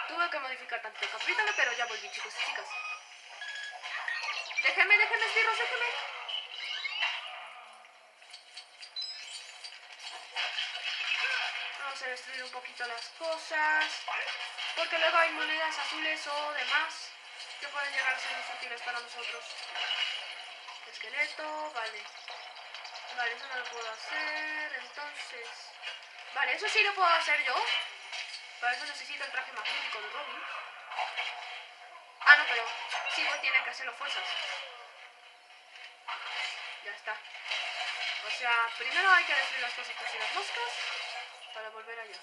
Tuve que modificar tanto el capítulo, pero ya volví, chicos y chicas. Déjenme, esbirros, déjenme. Vamos a destruir un poquito las cosas, porque luego hay monedas azules o demás que pueden llegar a ser útiles para nosotros. Esqueleto, vale. Vale, eso no lo puedo hacer, entonces... Vale, eso sí lo puedo hacer yo. Para eso necesito el traje magnífico de Robin. Ah, no, pero Cyborg tiene que hacerlo fuerzas. Ya está. O sea, primero hay que destruir las cosas por si las moscas para volver allá.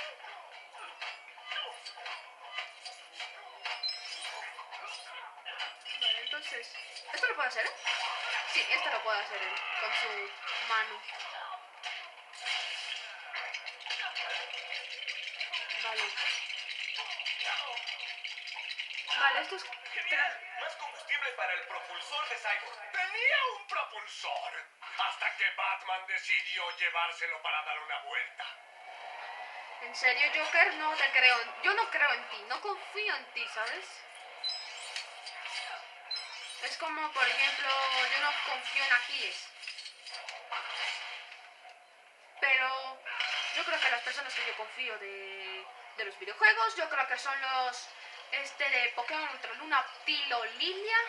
Vale, entonces... ¿Esto lo puedo hacer, Sí, esto lo puede hacer él con su mano. Vale. Vale, esto es... ¡Genial! Más combustible para el propulsor de Cyborg. ¡Tenía un propulsor! Hasta que Batman decidió llevárselo para dar una vuelta. ¿En serio, Joker? No te creo. Yo no creo en ti. No confío en ti, ¿sabes? Es como, por ejemplo, yo no confío en Aquiles. Pero yo creo que las personas que yo confío de los videojuegos, yo creo que son los... de Pokémon Ultra Luna, Tilo, Lilia,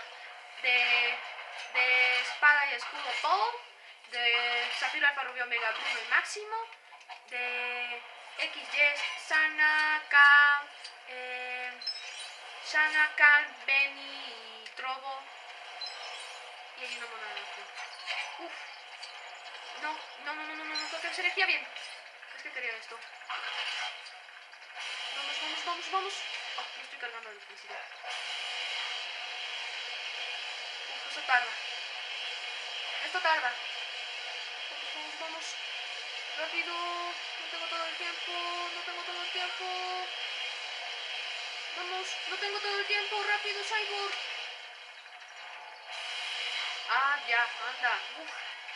de Espada y Escudo Paul, de Zafiro, Alfa, Rubio, Omega, Bruno y Máximo, de XY, Sana, Cal, Benny y Trobo. Y hay una moneda aquí. Uf. No, tengo que hacer energía bien. Es que quería esto. Vamos. Oh, no estoy cargando electricidad. Uf, eso tarda. Esto tarda. Vamos. Rápido. No tengo todo el tiempo. Vamos, no tengo todo el tiempo. Rápido, Cyborg. Ah, ya, anda. Uf.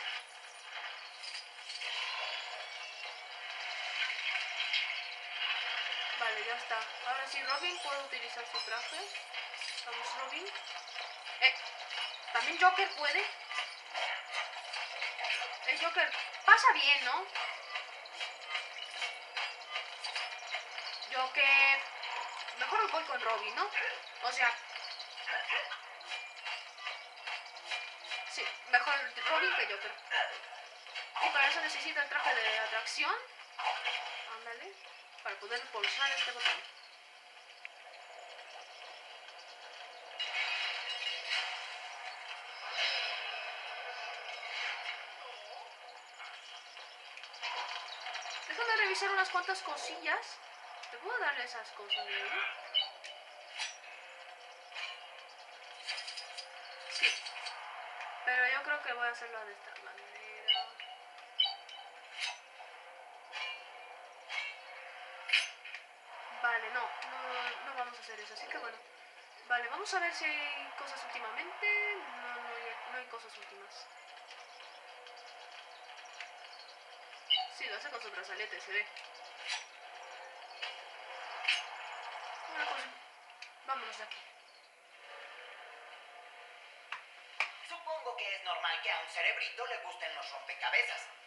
Vale, ya está. Ahora sí, Robin puede utilizar su traje. Vamos, Robin. ¿También Joker puede? El Joker pasa bien, ¿no? Joker... Mejor voy con Robin, ¿no? O sea... Sí, mejor Robin que Joker. Y para eso necesito el traje de atracción. Ándale. Para poder pulsar este botón. Déjame revisar unas cuantas cosillas. ¿Te puedo darle esas cosas de ahí? Sí. Pero yo creo que voy a hacerlo de esta manera. Vale, no vamos a hacer eso, así que bueno. Vale, vamos a ver si hay cosas últimamente. No hay cosas últimas. Sí, lo hace con su brazalete, se ve. Una cosa. Vámonos de aquí. Supongo que es normal que a un cerebrito le gusten los rompecabezas.